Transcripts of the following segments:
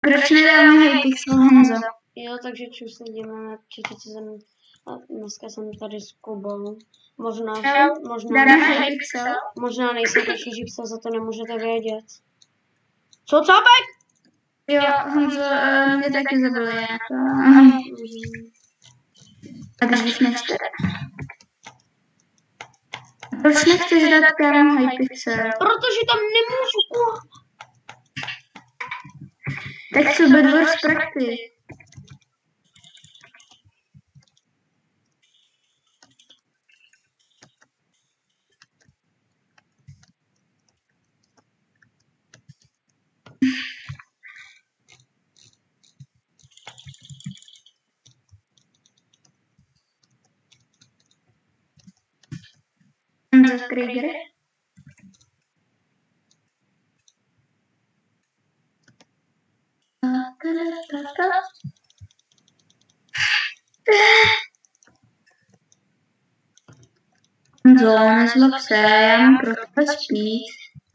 Proč nedáme Hypixel, Honzo? Jo, takže čím se děláme na četici zem. A dneska jsem tady s Kubou. Možná Dáme Hypixel? Možná nejsem taky živce, za to nemůžete vědět. Co cápek? Jo, Honzo, mě taky zabili já to. A když nechce. Proč nechceš dát tam Hypixel? Protože tam nemůžu. Tak co, Bedwars Practice? Honzo Krieger? Honzo, nezlob se, já mám pro tebe spíš.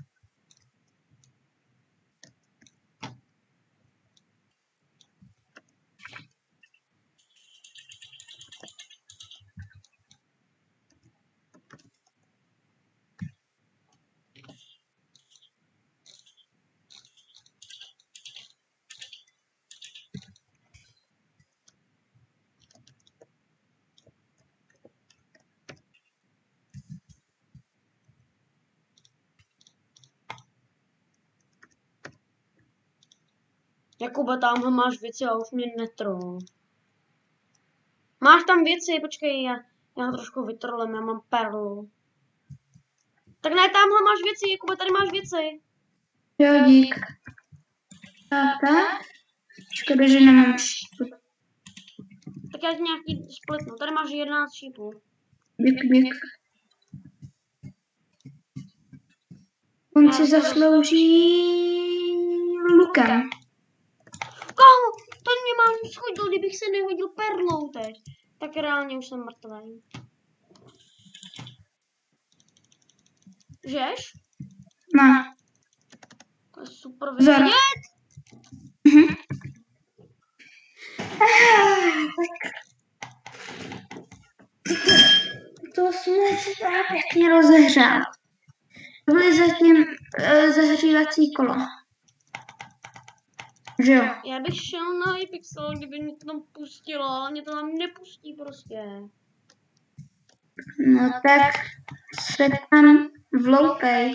Jakuba, tamhle máš věci a už mě netrol. Máš tam věci, počkej, já ho trošku vytrolím, já mám perlu. Tak ne, tamhle máš věci, Jakuba, tady máš věci. Jo, dík. Tak. Škoda, že nemám šípu. Tak já ti nějaký splitnu, tady máš 11 šípů. Dík. On si zaslouží lukem. Kámo, to mě mám schodil, kdybych se nehodil perlou teď. Tak reálně už jsem mrtvý. Žeš? No. To je super vidět. To jsme se tak pěkně rozehřál. To byly zatím zahřívací kolo. Že jo? Já bych šel na Hypixel, kdyby mě to tam pustilo, ale mě to tam nepustí prostě. No tak se tam vloupej.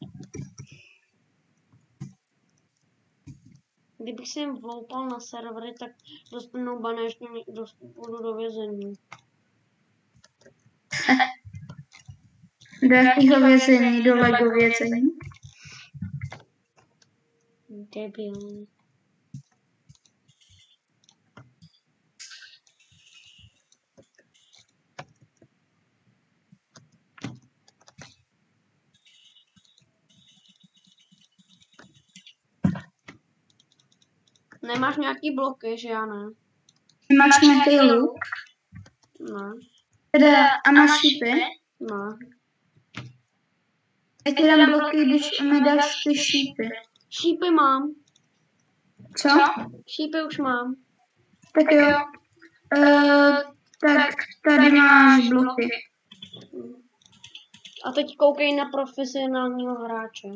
Kdybych se jim vloupal na servery, tak dostanou banéžně, půjdu do vězení. Do jakého vězení? Do Lego vězení? Debil. Nemáš nějaký bloky, že já ne? Máš nějaký luk? Ne. Teda, a máš šípy? Ne. Já ti dám bloky, když mi dáš ty šípy. Šípy mám. Co? Šípy už mám. Tak jo. Tak tady máš bloky. A teď koukej na profesionálního hráče.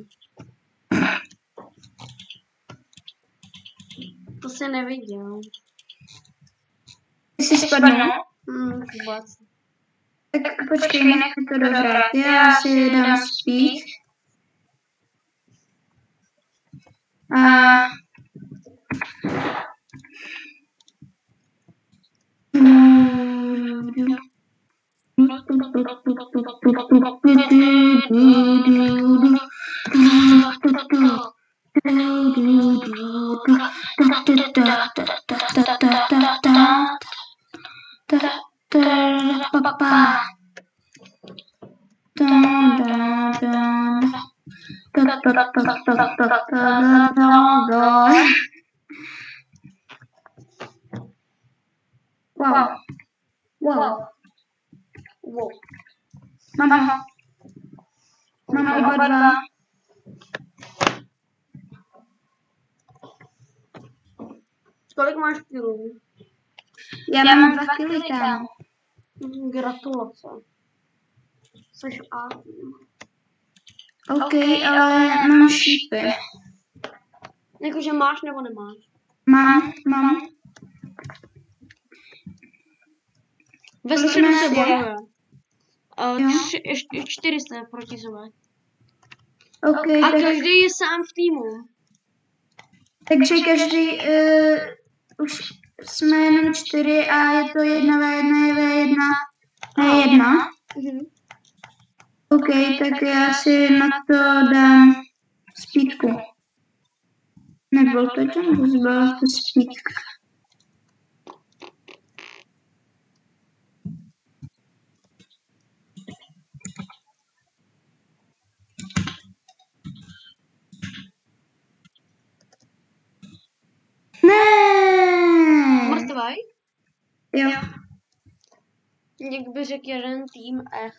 To se neviděl. Ty jsi spadnul? Vůbec. Tak počkej, nech to dohrát. Já si dám speed. A... Wow. Mám oba dva. Kolik máš kilů? Já mám 2 kily, kámo. Gratulace. Jseš A. OK, ale mám šípy. Jakože máš nebo nemáš? Mám. Ve středu se je? bojuje. Jo. 400 proti sobě. OK, A tak, každý je sám v týmu. takže každý, už jsme jenom 4 a je to 1v1. OK, tak já si na to dám spítku. Nebyl to byla to spítka. Ne. Mrtvej? Jo. Někdo by řekl jeden tým F.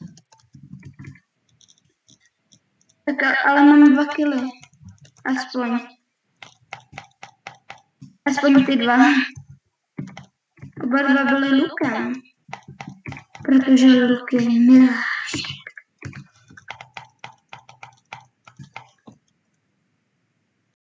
Tak ale mám 2 kily. Aspoň ty 2. Oba 2 byly lukem. Protože luk je milá.